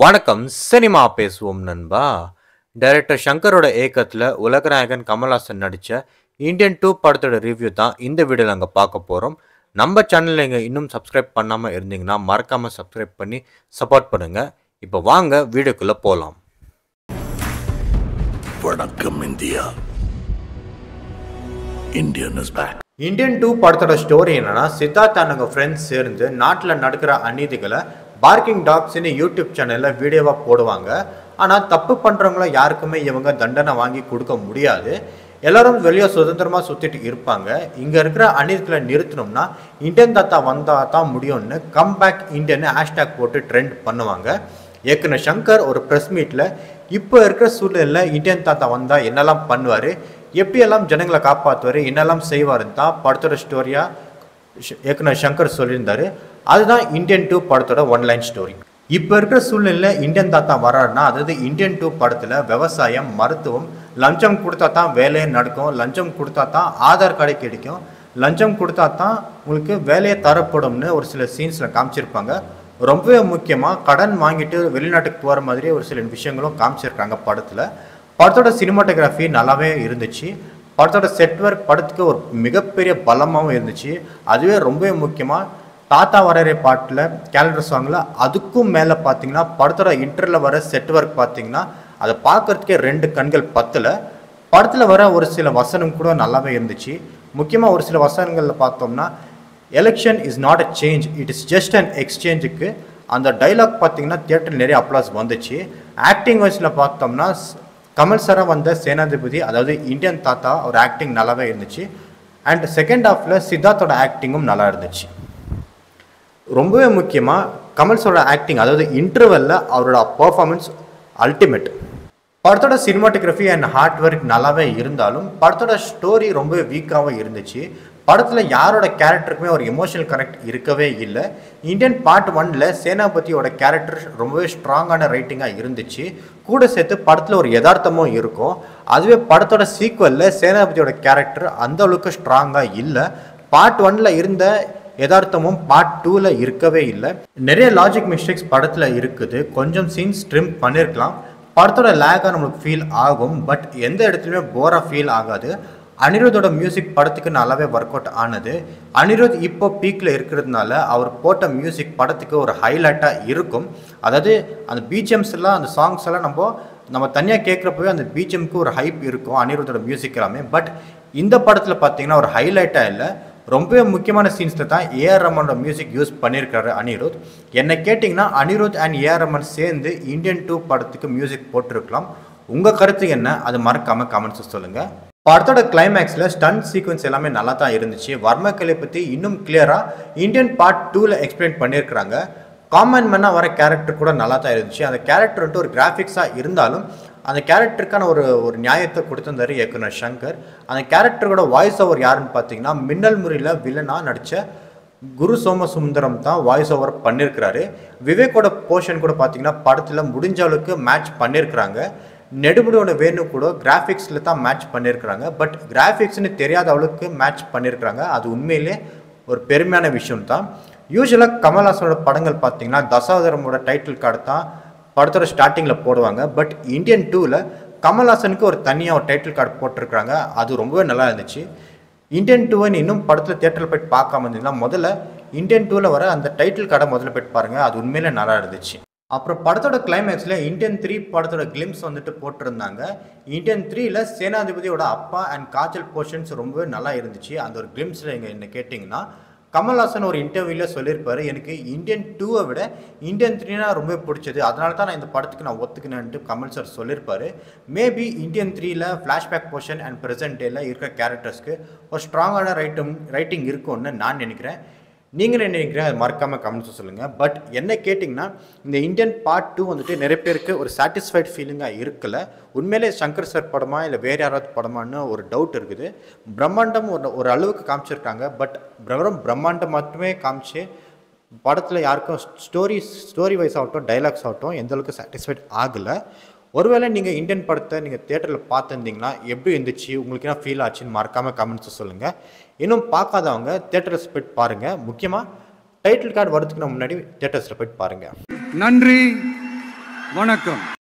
வணக்கம் சினிமா பேசுவோம் நண்பா. டைரக்டர் ஷங்கரோட இயக்கத்தில் உலகநாயகன் கமல்ஹாசன் நடித்த இந்தியன் 2 படத்தோட ரிவ்யூ தான் இந்த வீடியோவில் நாங்கள் பார்க்க போகிறோம். நம்ம சேனலில் நீங்கள் இன்னும் சப்ஸ்கிரைப் பண்ணாமல் இருந்தீங்கன்னா மறக்காமல் சப்ஸ்கிரைப் பண்ணி சப்போர்ட் பண்ணுங்கள். இப்போ வாங்க வீடியோக்குள்ளே போகலாம். வணக்கம் India. Indian is back. Indian 2 படத்தோட ஸ்டோரி என்னன்னா, சித்தார்த் அண்ணங்க ஃப்ரெண்ட்ஸ் சேர்ந்து நாட்டில் நடக்கிற அநீதிகளை பார்க்கிங் டாக்ஸ்ன்னு யூடியூப் சேனலில் வீடியோவாக போடுவாங்க. ஆனால் தப்பு பண்ணுறவங்கள யாருக்குமே இவங்க தண்டனை வாங்கி கொடுக்க முடியாது. எல்லாரும் வெளியே சுதந்திரமாக சுற்றிட்டு இருப்பாங்க. இங்கே இருக்கிற அநீதிகளை நிறுத்தணும்னா இந்தியன் தாத்தா வந்தால் தான் முடியும்னு கம்பேக் இந்தியன்னு ஹேஷ்டேக் போட்டு ட்ரெண்ட் பண்ணுவாங்க. இயக்குனர் ஷங்கர் ஒரு ப்ரெஸ் மீட்டில் இப்போ இருக்கிற சூழ்நிலையில் இந்தியன் தாத்தா வந்தால் என்னெல்லாம் பண்ணுவார், எப்படியெல்லாம் ஜனங்களை காப்பாற்றுவார், என்னெல்லாம் செய்வாருன்னு தான் படத்தோட ஸ்டோரியாக இயக்குனர் ஷங்கர் சொல்லியிருந்தாரு. அதுதான் இந்தியன் 2 படத்தோட ஒன்லைன் ஸ்டோரி. இப்போ இருக்கிற சூழ்நிலையில் இந்தியன் தாத்தா வராருன்னா, அதாவது இந்தியன் 2 படத்தில் விவசாயம், மருத்துவம், லஞ்சம் கொடுத்தா தான் வேலையை நடக்கும், லஞ்சம் கொடுத்தா தான் ஆதார் கார்டு கிடைக்கும், லஞ்சம் கொடுத்தா தான் உங்களுக்கு வேலையை தரப்படும்னு ஒரு சில சீன்ஸில் காமிச்சிருப்பாங்க. ரொம்பவே முக்கியமாக கடன் வாங்கிட்டு வெளிநாட்டுக்கு போகிற மாதிரி ஒரு சில விஷயங்களும் காமிச்சிருக்காங்க படத்தில். படத்தோட சினிமாட்டோகிராஃபி நல்லாவே இருந்துச்சு. படத்தோட செட் ஒர்க் படத்துக்கு ஒரு மிகப்பெரிய பலமாகவும் இருந்துச்சு. அதுவே ரொம்பவே முக்கியமாக தாத்தா வரரே பாட்டில் கேலண்டர் சாங்கில் அதுக்கும் மேலே பார்த்தீங்கன்னா படத்தோட இன்டர்வில் வர செட் ஒர்க் பார்த்தீங்கன்னா அதை பார்க்குறதுக்கே ரெண்டு கண்கள் பத்தலை. படத்தில் வர ஒரு சில வசனம் கூட நல்லாவே இருந்துச்சு. முக்கியமாக ஒரு சில வசனங்களில் பார்த்தோம்னா, election is not a change, it is just an எக்ஸ்சேஞ்சுக்கு அந்த டைலாக் பார்த்தீங்கன்னா தியேட்டரில் நிறைய அப்ளாஸ் வந்துச்சு. ஆக்டிங் வைஸில் பார்த்தோம்னா கமல் சாரா வந்த சேனாதிபதி, அதாவது இந்தியன் தாத்தா ஒரு ஆக்டிங் நல்லாவே இருந்துச்சு. அண்ட் செகண்ட் ஹாஃபில் சித்தார்த்தோட ஆக்டிங்கும் நல்லா இருந்துச்சு. ரொம்பவே முக்கியமாக கமல்ஸோட ஆக்டிங், அதாவது இன்டர்வெல்ல அவரோட பர்ஃபார்மன்ஸ் அல்டிமேட். படத்தோட சினிமாட்டோகிராஃபி அண்ட் ஹார்ட் ஒர்க் நல்லாவே இருந்தாலும் படத்தோட ஸ்டோரி ரொம்பவே வீக்காகவே இருந்துச்சு. படத்தில் யாரோட கேரக்டருக்குமே ஒரு எமோஷனல் கனெக்ட் இருக்கவே இல்லை. இந்தியன் பார்ட் 1ல் சேனாபதியோட கேரக்டர் ரொம்பவே ஸ்ட்ராங்கான ரைட்டிங்காக இருந்துச்சு. கூட சேர்த்து படத்தில் ஒரு யதார்த்தமும் இருக்கும். அதுவே படத்தோட சீக்வலில் சேனாபதியோட கேரக்டர் அந்த அளவுக்கு ஸ்ட்ராங்காக இல்லை. பார்ட் 1ல் இருந்த யதார்த்தமும் பார்ட் 2ல் இருக்கவே இல்லை. நிறைய லாஜிக் மிஸ்டேக்ஸ் படத்தில் இருக்குது. கொஞ்சம் சீன்ஸ் ட்ரிம் பண்ணியிருக்கலாம். படத்தோட லேக்காக நம்மளுக்கு ஃபீல் ஆகும். பட் எந்த இடத்துலையுமே போராக ஃபீல் ஆகாது. அனிருத்தோட மியூசிக் படத்துக்கு நல்லாவே ஒர்க் அவுட் ஆனது. அனிருத் இப்போ பீக்கில் இருக்கிறதுனால அவர் போட்ட மியூசிக் படத்துக்கு ஒரு ஹைலைட்டாக இருக்கும். அதாவது அந்த பிஜிஎம்ஸ் எல்லாம், அந்த சாங்ஸ் எல்லாம் நம்ம தனியாக கேட்குறப்பவே அந்த பிஜிஎம்க்கு ஒரு ஹைப் இருக்கும் அனிருத்தோட மியூசிக் எல்லாமே. பட் இந்த படத்தில் பார்த்தீங்கன்னா ஒரு ஹைலைட்டாக இல்லை. ரொம்பவே முக்கியமான சீன்ஸில் தான் ஏஆர் ரஹ்மானோட மியூசிக் யூஸ் பண்ணியிருக்காரு அனிருத். என்னை கேட்டிங்கன்னா அனிருத் அண்ட் ஏஆர் ரஹ்மான் சேர்ந்து இந்தியன் 2 படத்துக்கு மியூசிக் போட்டிருக்கலாம். உங்கள் கருத்து என்ன, அது மறக்காமல் கமெண்ட்ஸ் சொல்லுங்கள். படத்தோட கிளைமேக்ஸில் ஸ்டன்ட் சீக்வன்ஸ் எல்லாமே நல்லா தான் இருந்துச்சு. வர்மக்கலை பற்றி இன்னும் கிளியராக இந்தியன் பார்ட் 2ல் எக்ஸ்பிளைன் பண்ணியிருக்கிறாங்க. காமன் மேனாக வர கேரக்டர் கூட நல்லா தான் இருந்துச்சு. அந்த கேரக்டர் வந்துட்டு ஒரு கிராஃபிக்ஸாக இருந்தாலும் அந்த கேரக்டருக்கான ஒரு நியாயத்தை கொடுத்திருந்தாரு இயக்குனர் ஷங்கர். அந்த கேரக்டரோட வாய்ஸ் ஓவர் யாருன்னு பார்த்தீங்கன்னா, மின்னல் முறையில் வில்லனாக நடித்த குரு சோமசுந்தரம் தான் வாய்ஸ் ஓவர் பண்ணியிருக்கிறாரு. விவேக்கோட போர்ஷன் கூட பார்த்தீங்கன்னா படத்தில் முடிஞ்ச அளவுக்கு மேட்ச் பண்ணியிருக்கிறாங்க. நெடுமுடியோட வேணு கூட கிராஃபிக்ஸில் தான் மேட்ச் பண்ணியிருக்கிறாங்க. பட் கிராஃபிக்ஸ்னு தெரியாத அளவுக்கு மேட்ச் பண்ணியிருக்கிறாங்க. அது உண்மையிலே ஒரு பெருமையான விஷயம் தான். யூஸ்வலாக கமல்ஹாசனோட படங்கள் பார்த்தீங்கன்னா தசாவதாரமோட டைட்டில் கார்டு தான் படத்தோட ஸ்டார்டிங்கில் போடுவாங்க. பட் இந்தியன் 2ல் கமல்ஹாசனுக்கு ஒரு தனியாக ஒரு டைட்டில் கார்டு போட்டிருக்கிறாங்க. அது ரொம்பவே நல்லா இருந்துச்சு. இந்தியன் 2வை இன்னும் படத்தில் தியேட்டரில் போய்ட்டு பார்க்காம இருந்தீங்கன்னா முதல்ல இந்தியன் 2ல் வர அந்த டைட்டில் கார்டை முதல்ல போய்ட்டு பாருங்கள். அது உண்மையிலே நல்லா இருந்துச்சு. அப்புறம் படத்தோட கிளைமேக்ஸில் இந்தியன் 3 படத்தோட கிளிம்ஸ் வந்துட்டு போட்டிருந்தாங்க. இந்தியன் 3ல் சேனாதிபதியோட அப்பா அண்ட் காஜல் போர்ஷன்ஸ் ரொம்பவே நல்லா இருந்துச்சு. அந்த ஒரு கிளிம்ஸில் என்ன கேட்டிங்கன்னா, கமல்ஹாசன் ஒரு இன்டர்வியூவில் சொல்லியிருப்பாரு, எனக்கு இந்தியன் 2வை விட இந்தியன் 3னா ரொம்ப பிடிச்சது, அதனால தான் நான் இந்த படத்துக்கு நான் ஒத்துக்கினேன்ட்டு கமல் சார் சொல்லியிருப்பாரு. மேபி இந்தியன் 3ல் ஃப்ளாஷ்பேக் போர்ஷன் அண்ட் ப்ரெசென்ட் டேயில் இருக்கிற கேரக்டர்ஸ்க்கு ஒரு ஸ்ட்ராங்கான ரைட்டிங் இருக்கும்னு நான் நினைக்கிறேன். நீங்கள் என்ன நினைக்கிறீங்க, அது மறக்காமல் கமெண்ட்ஸ் சொல்லுங்கள். பட் என்ன கேட்டிங்கன்னா, இந்த இந்தியன் பார்ட் 2 வந்துட்டு நிறைய பேருக்கு ஒரு சாட்டிஸ்ஃபைட் ஃபீலிங்காக இருக்கல. உண்மையிலே சங்கர் சார் படமா இல்லை வேறு யாராவது படமானு ஒரு டவுட் இருக்குது. பிரம்மாண்டம் ஒரு அளவுக்கு காமிச்சிருக்காங்க. பட் பிரம்மாண்டம் மட்டுமே காமிச்சு படத்தில் யாருக்கும் ஸ்டோரி வைஸ் ஆகட்டும், டைலாக்ஸ் ஆகட்டும் எந்த அளவுக்கு சாட்டிஸ்ஃபைட் ஆகலை. ஒருவேளை நீங்கள் இந்தியன் படத்தை நீங்கள் தியேட்டரில் பார்த்துருந்தீங்கன்னா எப்படி இருந்துச்சு, உங்களுக்கு என்ன ஃபீல் ஆச்சுன்னு மறக்காமல் கமெண்ட்ஸ் சொல்லுங்கள். இன்னும் பார்க்காதவங்க தியேட்டர்ஸ் போய்ட்டு பாருங்கள். முக்கியமாக டைட்டில் கார்டு வரதுக்கு முன்னாடி தியேட்டர்ஸில் போய்ட்டு பாருங்கள். நன்றி, வணக்கம்.